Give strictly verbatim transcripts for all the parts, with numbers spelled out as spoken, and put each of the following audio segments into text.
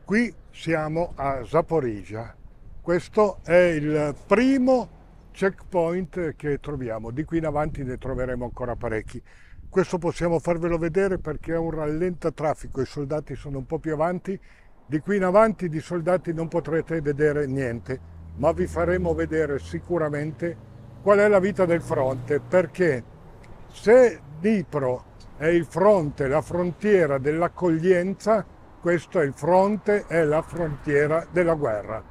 Qui siamo a Zaporizhzhia. Questo è il primo checkpoint che troviamo. Di qui in avanti ne troveremo ancora parecchi. Questo possiamo farvelo vedere perché è un rallentatraffico, i soldati sono un po' più avanti. Di qui in avanti di soldati non potrete vedere niente, ma vi faremo vedere sicuramente qual è la vita del fronte, perché se Dnipro è il fronte, la frontiera dell'accoglienza, questo è il fronte, è la frontiera della guerra.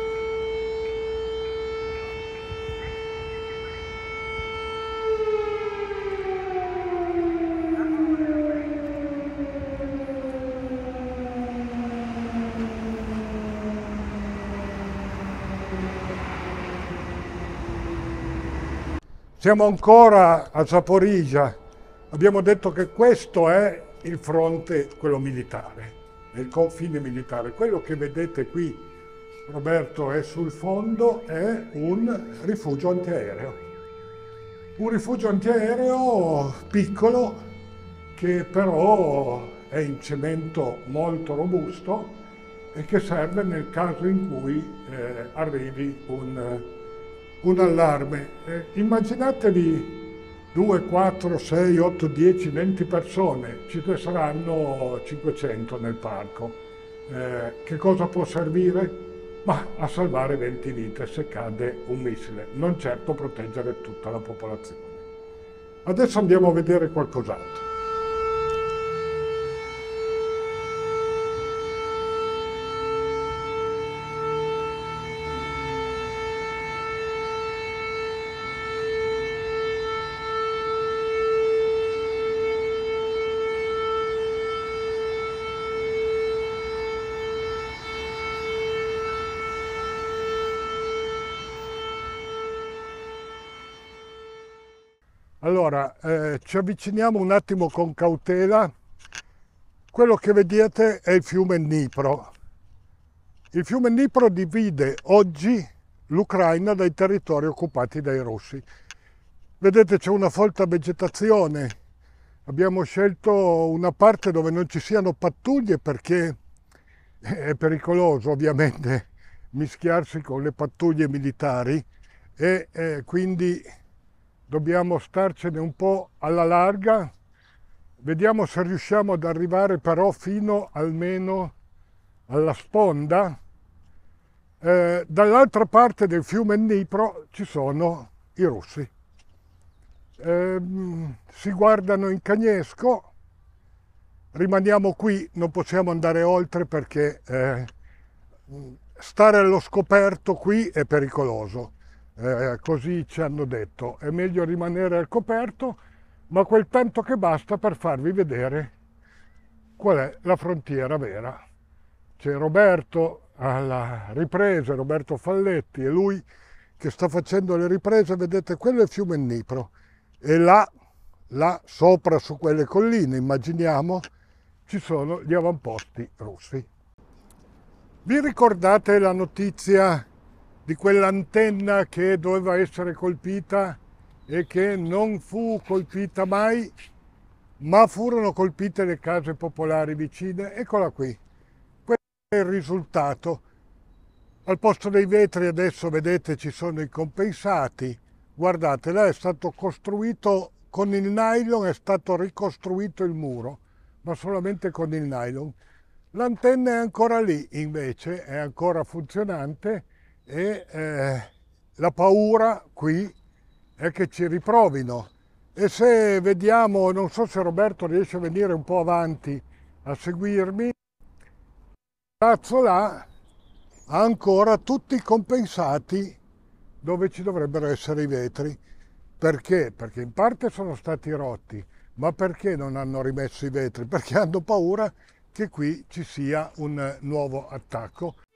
Siamo ancora a Zaporizhzhia. Abbiamo detto che questo è il fronte, quello militare, è il confine militare. Quello che vedete qui, Roberto, è sul fondo, è un rifugio antiaereo. Un rifugio antiaereo piccolo che però è in cemento molto robusto e che serve nel caso in cui eh, arrivi un, un allarme. Eh, immaginatevi due, quattro, sei, otto, dieci, venti persone, ci saranno cinquecento nel parco. Eh, che cosa può servire? Ma a salvare venti vite se cade un missile, non certo proteggere tutta la popolazione. Adesso andiamo a vedere qualcos'altro. Allora, eh, ci avviciniamo un attimo con cautela. Quello che vedete è il fiume Dnipro. Il fiume Dnipro divide oggi l'Ucraina dai territori occupati dai russi. Vedete, c'è una folta vegetazione. Abbiamo scelto una parte dove non ci siano pattuglie perché è pericoloso ovviamente mischiarsi con le pattuglie militari e eh, quindi dobbiamo starcene un po' alla larga. Vediamo se riusciamo ad arrivare però fino almeno alla sponda. Eh, dall'altra parte del fiume Dnipro ci sono i russi. Eh, si guardano in cagnesco. Rimaniamo qui, non possiamo andare oltre perché eh, stare allo scoperto qui è pericoloso. Eh, così ci hanno detto, è meglio rimanere al coperto, ma quel tanto che basta per farvi vedere qual è la frontiera vera. C'è Roberto alla ripresa, Roberto Falletti, è lui che sta facendo le riprese. Vedete, quello è il fiume Dnipro e là, là sopra su quelle colline, immaginiamo, ci sono gli avamposti russi. Vi ricordate la notizia di quell'antenna che doveva essere colpita e che non fu colpita mai, ma furono colpite le case popolari vicine? Eccola qui. Questo è il risultato. Al posto dei vetri adesso vedete ci sono i compensati. Guardate, là è stato costruito con il nylon, è stato ricostruito il muro, ma solamente con il nylon. L'antenna è ancora lì, invece, è ancora funzionante. E eh, la paura qui è che ci riprovino. E se vediamo, non so se Roberto riesce a venire un po' avanti a seguirmi, il palazzo là ha ancora tutti i compensati dove ci dovrebbero essere i vetri. Perché? Perché in parte sono stati rotti, ma perché non hanno rimesso i vetri? Perché hanno paura che qui ci sia un nuovo attacco.